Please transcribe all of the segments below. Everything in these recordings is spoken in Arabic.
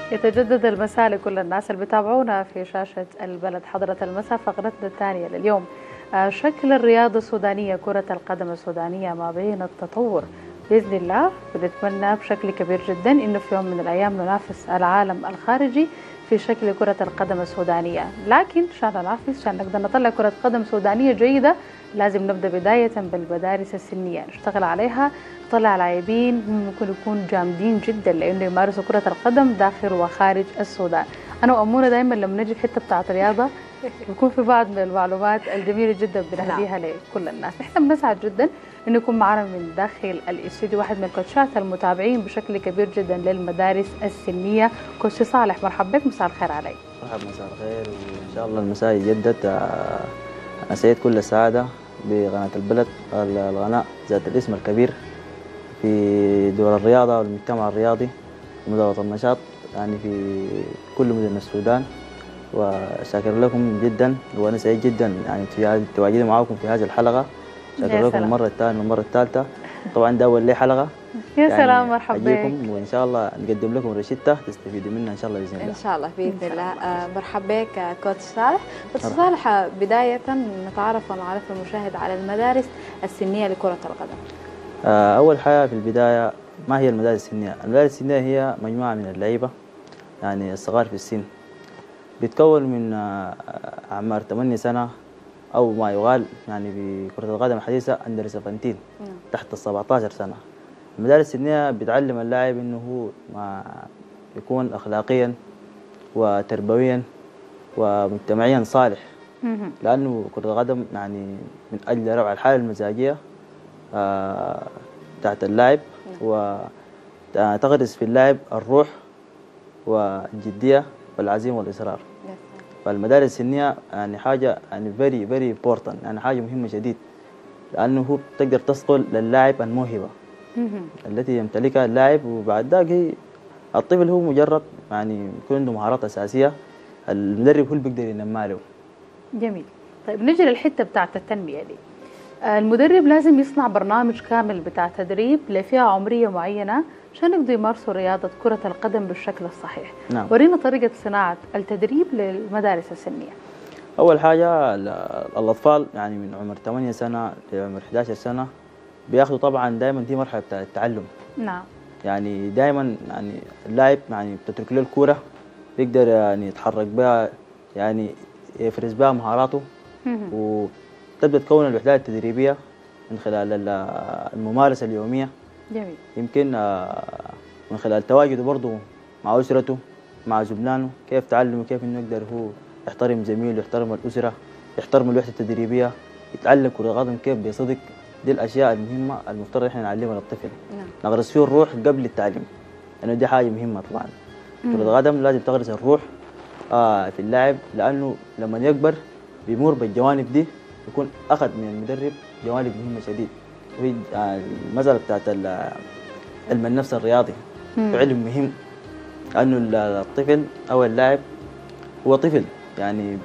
يتجدد المساء لكل الناس اللي بيتابعونا في شاشة البلد. حضرة المساء فقرتنا الثانية لليوم، شكل الرياضة السودانية، كرة القدم السودانية ما بين التطور. بإذن الله بنتمنى بشكل كبير جدا إنه في يوم من الأيام ننافس العالم الخارجي في شكل كرة القدم السودانية، لكن عشان ننافس، عشان نقدر نطلع كرة قدم سودانية جيدة، لازم نبدأ بداية بالمدارس السنية، نشتغل عليها، نطلع لاعبين ممكن يكون جامدين جدا لأنه يمارسوا كرة القدم داخل وخارج السودان. أنا وأمونة دايما لما نجي في حتة بتاعت رياضة بيكون في بعض من المعلومات الجميلة جدا بنهديها لكل الناس. احنا بنسعد جدا انه يكون معنا من داخل الاستوديو واحد من الكوتشات المتابعين بشكل كبير جدا للمدارس السنية، كوتش صالح. مرحبا بك، مساء الخير عليك. مرحبا، مساء الخير، وإن شاء الله المساء يجدد. أسعد كل السعادة بقناة البلد، القناة ذات الاسم الكبير في دور الرياضة والمجتمع الرياضي ومدارة النشاط يعني في كل مدن السودان. وشاكر لكم جدا، وأنا سعيد جدا يعني في تواجدي معكم في هذه الحلقة. شاكر لكم المرة الثانية والمرة الثالثة. طبعا ده أول لي حلقة. يا يعني سلام، مرحبا بك، وإن شاء الله نقدم لكم روشتة تستفيدوا منها إن شاء الله بإذن الله. إن شاء الله بإذن الله. مرحبا بك كوتش صالح. كوتش صالح، بداية نتعرف ونعرف المشاهد على المدارس السنية لكرة القدم. أول حاجة في البداية، ما هي المدارس السنية؟ المدارس السنية هي مجموعة من اللعيبة يعني الصغار في السن، بيتكون من أعمار 8 سنة أو ما يقال يعني بكرة القدم الحديثة أندر 17 تحت 17 سنة. المدارس السنية بتعلم اللاعب إنه هو ما يكون أخلاقيا وتربويا ومجتمعيا صالح، لأنه كرة القدم يعني من أجل رفع الحالة المزاجية تحت اللاعب، وتغرس في اللاعب الروح والجدية والعزيمة والإصرار. فالمدارس السنية يعني حاجة يعني very important، يعني حاجة مهمة شديد، لأنه هو تقدر تصقل للاعب الموهبة التي يمتلكها اللاعب، وبعد ذلك الطفل هو مجرد يعني يكون عنده مهارات أساسية، المدرب هو اللي بيقدر ينمى له. جميل. طيب نجي للحتة بتاعت التنمية دي. المدرب لازم يصنع برنامج كامل بتاع تدريب لفئة عمرية معينة عشان يقدروا يمارسوا رياضة كرة القدم بالشكل الصحيح. نعم. ورينا طريقة صناعة التدريب للمدارس السنية. أول حاجة الأطفال يعني من عمر 8 سنة لعمر 11 سنة بياخدوا طبعا دائما دي مرحلة بتاع التعلم. نعم. يعني دائما يعني اللاعب يعني بتترك له الكورة بيقدر يعني يتحرك بها، يعني يفرز بها مهاراته، وتبدأ تكون الوحدات التدريبية من خلال الممارسة اليومية. جميل. يمكن من خلال تواجده برضه مع أسرته مع زملانه، كيف تعلمه كيف إنه يقدر هو يحترم زميله، يحترم الأسرة، يحترم الوحدة التدريبية، يتعلم كرة القدم كيف بيصدق. دي الأشياء المهمة المفترض إحنا نعلمها للطفل. نغرس فيه الروح قبل التعليم، لأنه يعني دي حاجة مهمة طبعا. كرة القدم لازم تغرس الروح في اللاعب، لأنه لما يكبر بيمر بالجوانب دي، يكون أخذ من المدرب جوانب مهمة شديد. وهي المسألة بتاعت علم النفس الرياضي علم مهم، لأنه الطفل أو اللاعب هو طفل، يعني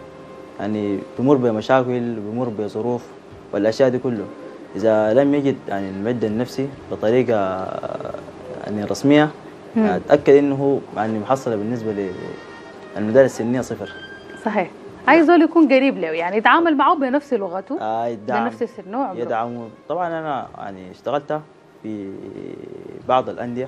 بيمر بمشاكل، بيمر بظروف والأشياء دي كله. إذا لم يجد يعني المعد النفسي بطريقة يعني رسمية، أتأكد إنه يعني محصلة بالنسبة للمدارس السنية صفر. صحيح. عايز يكون قريب له، يعني يتعامل معه بنفس لغته، بنفس سنه وعمره. يدعمه. طبعا أنا يعني اشتغلت في بعض الأندية،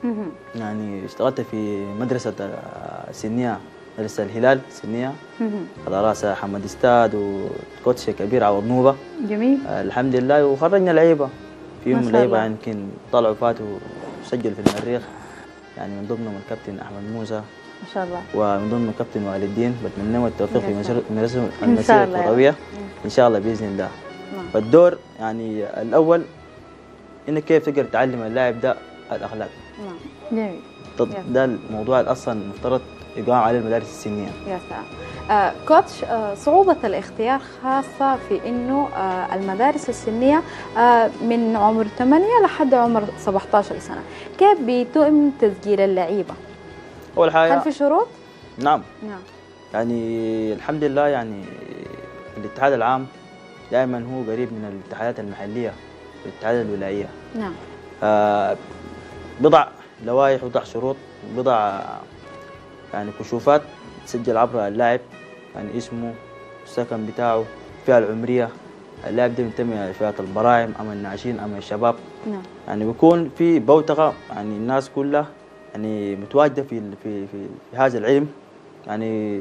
يعني اشتغلت في مدرسة سنية، مدرسة الهلال السنية على رأسها حمد استاد وكوتش كبير عوض نوبة. جميل. الحمد لله. وخرجنا لعيبة، فيهم لعيبة يمكن طلعوا فاتوا وسجلوا في المريخ، يعني من ضمنهم الكابتن أحمد موسى ما شاء الله، ومن ضمنهم الكابتن والد الدين. بتمنى لهم التوفيق في المسيرة الكروية إن شاء الله بإذن الله. فالدور يعني الأول إنك كيف تقدر تعلم اللاعب ده الأخلاق. جميل. ده الموضوع الأصلا المفترض يقام عليه المدارس السنية. يا سلام. كوتش، صعوبة الاختيار خاصة في إنه المدارس السنية من عمر 8 لحد عمر 17 سنة، كيف بيتم تسجيل اللعيبة؟ أول حاجة، هل في شروط؟ نعم. يعني الحمد لله، يعني الاتحاد العام دائما هو قريب من الاتحادات المحلية والاتحادات الولاية. نعم. بضع لوائح وضع شروط، بضع يعني كشوفات تسجل عبر اللاعب، يعني اسمه، السكن بتاعه، الفئة العمرية، اللاعب ده بينتمي لفئة البراعم أم الناشئين أم الشباب. نعم. يعني بيكون في بوتقة، يعني الناس كلها يعني متواجدة في هذا العلم، يعني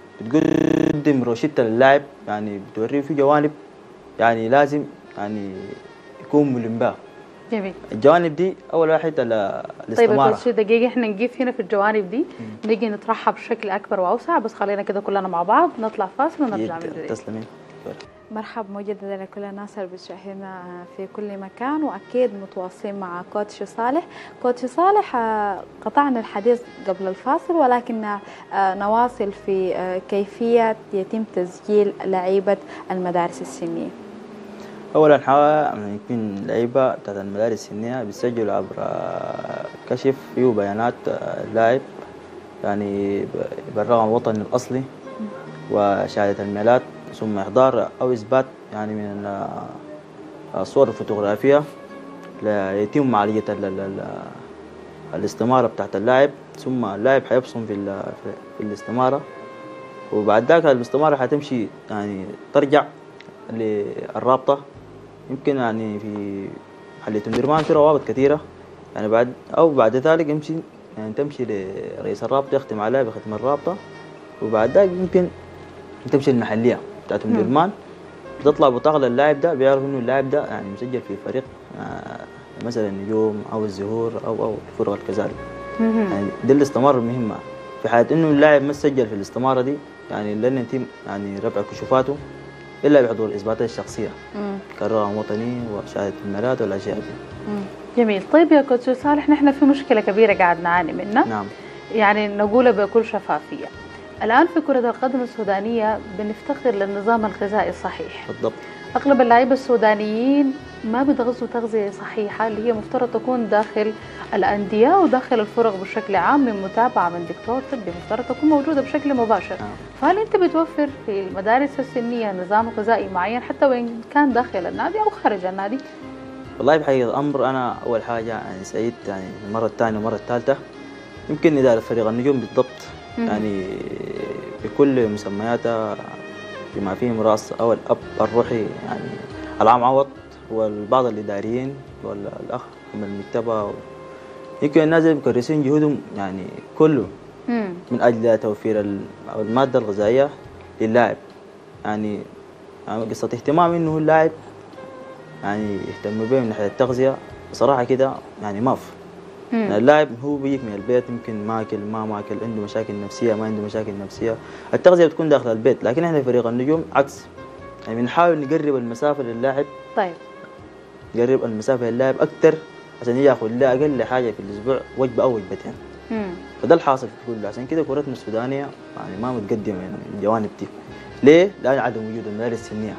بتقدم روشتة للاعب، يعني بتوريه في جوانب يعني لازم يعني يكون ملم بها. جميل. الجوانب دي أول واحد طيب الاستمارة. بس دقيقة، احنا نقف هنا في الجوانب دي نيجي نطرحها بشكل أكبر وأوسع، بس خلينا كده كلنا مع بعض نطلع فاصل ونرجع من جديد. تسلمين. مرحبا مجددا لكل الناس اللي بتشاهدنا في كل مكان، واكيد متواصلين مع كوتش صالح. كوتش صالح، قطعنا الحديث قبل الفاصل، ولكن نواصل في كيفية يتم تسجيل لعيبة المدارس السنية. أولا يعني يكون لعيبة بتاعت المدارس السنية بيسجلوا عبر كشف فيه بيانات اللاعب، يعني بالرقم الوطني الأصلي وشهادة الميلاد، ثم إحضار أو إثبات يعني من الصور الفوتوغرافية ليتم معالجة الاستمارة بتاعت اللاعب، ثم اللاعب حيبصم في الاستمارة، وبعد ذاك الاستمارة حتمشي يعني ترجع للرابطة. يمكن يعني في حلية درمان في روابط كثيرة، يعني بعد ذلك يمشي يعني تمشي لرئيس الرابطة يختم عليها بختم الرابطة، وبعد ذلك يمكن تمشي المحلية بتاعت درمان، بتطلع بطاقة للاعب ده، بيعرف انه اللاعب ده يعني مسجل في فريق مثلا النجوم او الزهور او الفرق كذلك. يعني دي الاستمارة المهمة. في حالة انه اللاعب ما سجل في الاستمارة دي، يعني لن يتم يعني رفع كشوفاته الا بحضور اثباتات الشخصية كرقم وطني وشهادة الميلاد والاشياء دي. جميل. طيب يا كوتش صالح، نحن في مشكلة كبيرة قاعد نعاني منها. نعم. يعني نقولها بكل شفافية، الآن في كرة القدم السودانية بنفتقر للنظام الغذائي الصحيح. بالضبط. أغلب اللعيبة السودانيين ما بيتغذوا تغذية صحيحة اللي هي مفترض تكون داخل الأندية وداخل الفرق بشكل عام، من متابعة من دكتور طبي مفترض تكون موجودة بشكل مباشر. فهل أنت بتوفر في المدارس السنية نظام غذائي معين حتى وإن كان داخل النادي أو خارج النادي؟ والله بحقيقة الأمر أنا أول حاجة يعني سعيد يعني المرة الثانية والمرة الثالثة، يمكن إدارة فريق النجوم بالضبط يعني بكل مسمياتها، بما فيهم رأس أو الأب الروحي يعني العام عوض، والبعض الإداريين والأخ من المكتبة، يمكن الناس اللي مكرسين جهودهم يعني كله من أجل توفير المادة الغذائية للاعب. يعني قصة اهتمام إنه اللاعب يعني يهتم به من ناحية التغذية بصراحة كده يعني ما في. يعني اللاعب هو بيجيك من البيت يمكن ماكل ما ماكل، عنده مشاكل نفسية ما عنده مشاكل نفسية، التغذية بتكون داخل البيت، لكن احنا في فريق النجوم عكس، يعني بنحاول نقرب المسافة للاعب. طيب. نقرب المسافة للاعب أكثر عشان ياخذ لا أقل حاجة في الأسبوع وجبة أو وجبتين. فده الحاصل في كله، عشان كده كرتنا السودانية يعني ما متقدمة من الجوانب دي. ليه؟ لأن عدم وجود المدارس السنية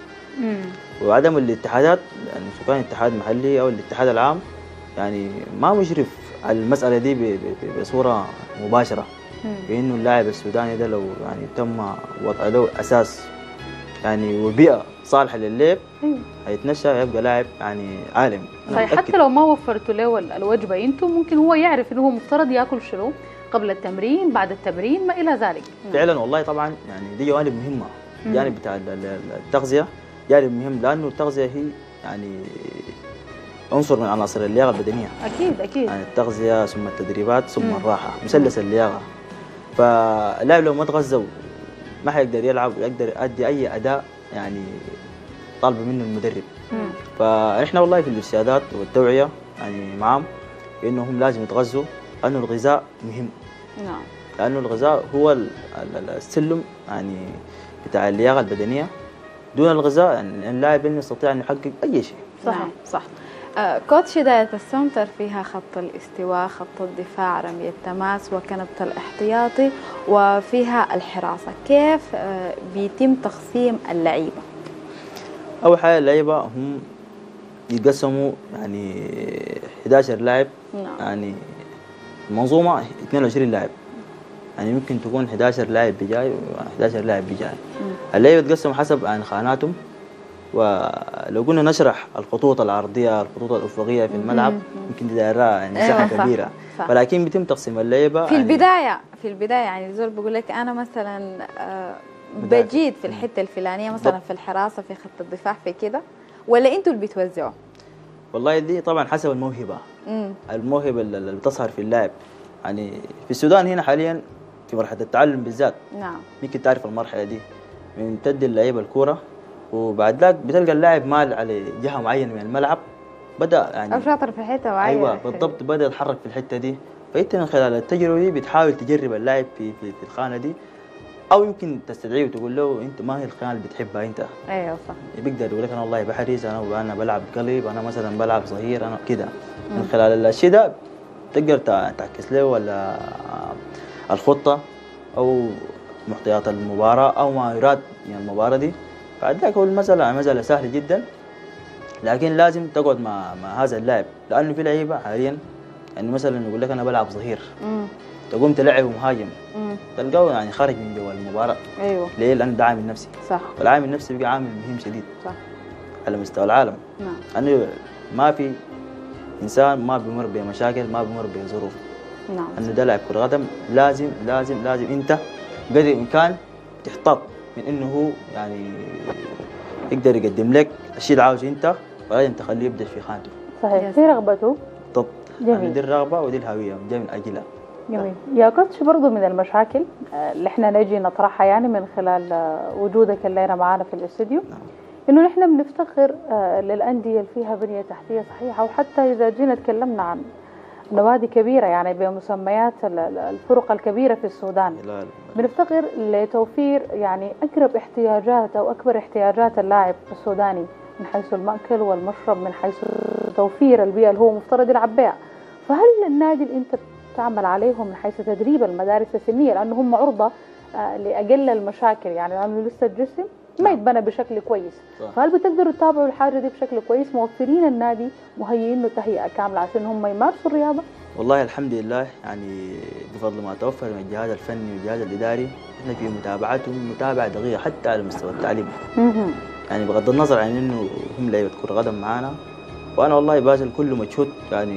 وعدم الاتحادات، يعني سواء اتحاد محلي أو الاتحاد العام يعني ما مشرف على المسألة دي بصورة مباشرة، بأنه اللاعب السوداني ده لو يعني تم وضع له أساس يعني وبيئة صالحة للعب هيتنشأ ويبقى لاعب يعني عالمي. طيب حتى لو ما وفرتوا له الوجبة انتم، ممكن هو يعرف انه هو مفترض ياكل شنو قبل التمرين بعد التمرين ما إلى ذلك. فعلا والله طبعا يعني دي جوانب مهمة، الجانب بتاع التغذية جانب مهم، لأنه التغذية هي يعني عنصر من عناصر اللياقة البدنية. أكيد يعني التغذية ثم التدريبات ثم الراحة، مثلث اللياقة. فاللاعب لو ما تغذى ما حيقدر يلعب ويقدر يؤدي أي أداء يعني طالب منه المدرب. فإحنا والله في الإرشادات والتوعية يعني معهم بأنهم لازم يتغذوا، لأنه الغذاء مهم. نعم. لأنه الغذاء هو السلم يعني بتاع اللياقة البدنية. دون الغذاء يعني اللاعب يستطيع أن يحقق أي شيء. صح. صح. كوتش داية السنتر فيها خط الاستواء، خط الدفاع، رمي التماس، وكنبة الاحتياطي، وفيها الحراسة. كيف بيتم تقسيم اللعيبة؟ أول حاجة اللعيبة هم يتقسموا يعني 11 لاعب. نعم. يعني المنظومة 22 لاعب، يعني ممكن تكون 11 لاعب بجاي و 11 لاعب بجاي. اللعيبة يتقسموا حسب يعني خاناتهم، ولو قلنا نشرح الخطوط العرضية الخطوط الأفقية في الملعب يمكن دي دايرة يعني مساحة كبيرة. صح. ولكن بيتم تقسيم اللعيبة في يعني في البدايه يعني زول بيقول لك انا مثلا مدافع. بجيد في الحته الفلانيه مثلا في الحراسه في خط الدفاع في كده، ولا انتوا اللي بتوزعوا؟ والله دي طبعا حسب الموهبه، امم الموهبه اللي بتظهر في اللاعب. يعني في السودان هنا حاليا في مرحله التعلم بالذات، نعم يمكن تعرف المرحله دي، من تدي اللعيبه الكوره وبعد ذاك بتلقى اللاعب مال على جهه معينه من الملعب، بدا يعني او شاطر في حته معينه. ايوه بالضبط، بدا يتحرك في الحته دي. فانت من خلال التجربه دي بتحاول تجرب اللاعب في الخانه دي، او يمكن تستدعيه وتقول له انت ما هي الخانه اللي بتحبها انت. ايوه صح. بيقدر يقول لك انا والله بحرز، انا بلعب قلب، انا مثلا بلعب ظهير، انا كده. من خلال الشيء ده تقدر تعكس له ولا الخطه او محتويات المباراه او ما يراد من المباراه دي. بعد ذاك هو المساله سهله جدا، لكن لازم تقعد مع هذا اللاعب، لانه في لعيبه حاليا يعني مثلا يقول لك انا بلعب ظهير، تقوم تلعبه مهاجم، تلقاه يعني خارج من جوا المباراه. ايوه ليه؟ لانه ده عامل نفسي، صح والعامل النفسي بقى عامل مهم شديد صح. على مستوى العالم. نعم انه ما في انسان ما بيمر بمشاكل، ما بيمر بظروف. نعم انه ده لاعب كره قدم، لازم لازم لازم انت قدر الامكان تحتاط من انه هو يعني يقدر يقدم لك الشيء اللي عاوزه انت، ولازم تخليه يبدا في خانته. صحيح، يس. في رغبته. بالضبط، جميل. يعني دي الرغبه ودي الهويه جاي من اجلها. جميل. يا كوتش، برضو من المشاكل اللي احنا نجي نطرحها يعني من خلال وجودك الليلة معانا في الاستوديو، نعم. انه نحن بنفتخر للأندية اللي فيها بنية تحتية صحيحة، وحتى إذا جينا تكلمنا عن نوادي كبيرة يعني بمسميات الفرق الكبيرة في السودان، لا. بنفتقر لتوفير يعني أقرب احتياجات أو أكبر احتياجات اللاعب السوداني من حيث المأكل والمشرب، من حيث توفير البيئة اللي هو مفترض يلعب بها. فهل النادي اللي أنت تعمل عليهم من حيث تدريب المدارس السنية، لأنه هم عرضة لأقل المشاكل، يعني لأنه لسه الجسم ما يتبنى بشكل كويس، صح. فهل بتقدروا تتابعوا الحاجة دي بشكل كويس، موفرين النادي مهيئين له تهيئة كاملة عشان هم يمارسوا الرياضة؟ والله الحمد لله، يعني بفضل ما توفر من الجهاز الفني والجهاز الإداري، احنا في متابعتهم متابعة دقيقة حتى على مستوى التعليم. يعني بغض النظر عن انه هم لعيبة كرة قدم معانا، وانا والله باذل كل مجهود يعني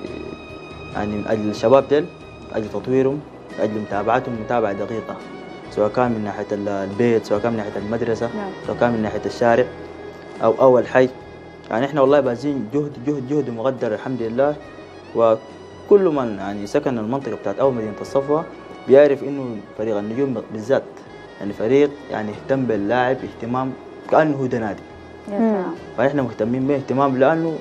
من اجل الشباب ديل، من اجل تطويرهم، من اجل متابعتهم متابعة دقيقة، سواء كان من ناحية البيت، سواء كان من ناحية المدرسة، سواء كان من ناحية الشارع او الحي. يعني احنا والله باذلين جهد مقدر الحمد لله. وكل من يعني سكن المنطقة بتاعت أول مدينة الصفوة بيعرف إنه فريق النجوم بالذات يعني فريق يعني يهتم باللاعب اهتمام كأنه هو ده نادي. فإحنا مهتمين به اهتمام، لأنه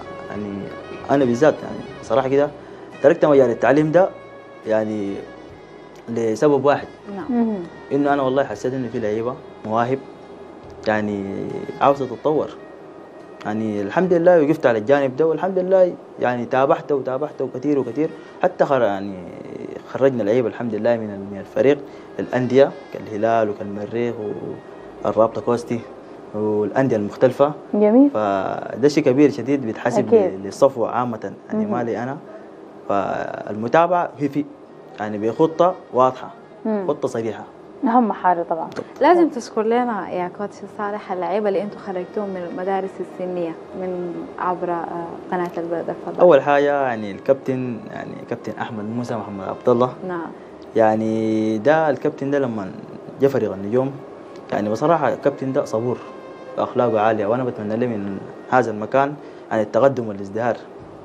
أنا بالذات يعني صراحة كده تركت مجال التعليم ده يعني لسبب واحد، إنه أنا والله حسيت إنه في لعيبة مواهب يعني عاوزة تتطور. يعني الحمد لله وقفت على الجانب ده، والحمد لله يعني تابعته كثير حتى يعني خرجنا لعيبه الحمد لله من الفريق الأندية كالهلال وكالمريخ والرابطة كوستي والأندية المختلفة. جميل. فده شيء كبير شديد بيتحسب للصفوة عامة، يعني مالي أنا. فالمتابعة هي يعني بخطة واضحة، خطة صريحة، أهم حاجة طبعا. لازم تذكر لنا يا كوتش صالح اللعيبة اللي انتم خرجتوهم من المدارس السنية من عبر قناة البلد الفضائية. أول حاجة يعني الكابتن، يعني كابتن أحمد موسى محمد عبد الله. نعم. يعني ده الكابتن ده لما جاء فريق النجوم، يعني بصراحة الكابتن ده صبور وأخلاقه عالية، وأنا بتمنى له من هذا المكان يعني التقدم والازدهار.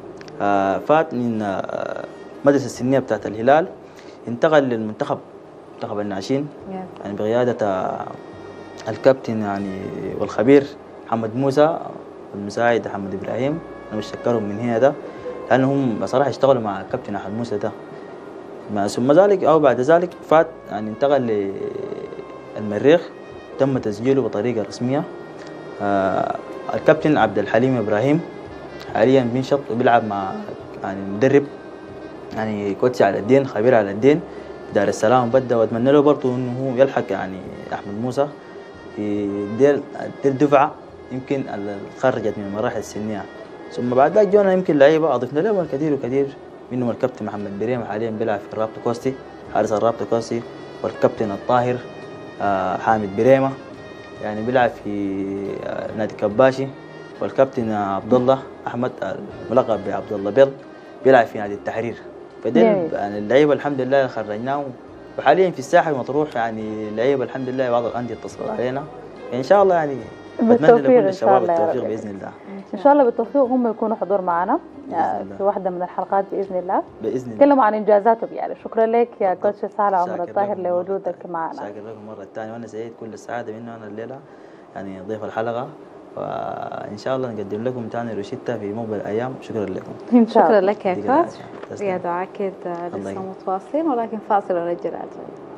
فات من المدرسة السنية بتاعت الهلال، انتقل للمنتخب، منتخب الناشئين، يعني بقيادة الكابتن يعني والخبير محمد موسى والمساعد محمد إبراهيم. أنا بشكرهم من هنا ده، لأنهم بصراحة اشتغلوا مع الكابتن أحمد موسى ده. ثم ذلك أو بعد ذلك فات يعني انتقل للمريخ، تم تسجيله بطريقة رسمية. الكابتن عبد الحليم إبراهيم حاليا بينشط وبيلعب مع يعني مدرب يعني كوتش على الدين، خبير على الدين دار السلام بدأ. واتمنى له برضه انه هو يلحق يعني احمد موسى في دير دفعه يمكن خرجت من المراحل السنيه. ثم بعد ذلك جونا يمكن لعيبه اضفنا لهم الكثير منهم الكابتن محمد بريمه حاليا بيلعب في الرابطه كوستي، حارس الرابطه كوستي، والكابتن الطاهر حامد بريمه يعني بيلعب في نادي كباشي، والكابتن عبد الله احمد الملقب بعبد الله بيض بيلعب في نادي التحرير. فديل يعني اللعيبه الحمد لله خرجناهم وحاليا في الساحل مطروح يعني لعيبه الحمد لله بعض الانديه اتصلوا علينا ان شاء الله يعني بتمنى بالتوفيق لكل إن شاء الشباب الله يا التوفيق رب. باذن الله. ان شاء الله بالتوفيق هم يكونوا حضور معنا بإذن الله. في واحده من الحلقات باذن الله، باذن الله. تكلموا عن انجازاتهم يعني. شكرا لك يا كوتش سالة عمر شاكر الطاهر لكم مرة لوجودك تانية. معنا. شاكر لكم مره ثانيه وانا سعيد كل السعاده منه انا الليله يعني ضيف الحلقه، وان شاء الله نقدم لكم ثاني روشيتا في مقبل الايام. شكرا لكم. ان شاء شكرا الله. لك يا يديك كوتش. العافية. تسلم. يا دعاء كده الله لسه يقوي. متواصلين ولكن فاصل ونرجع راجعين.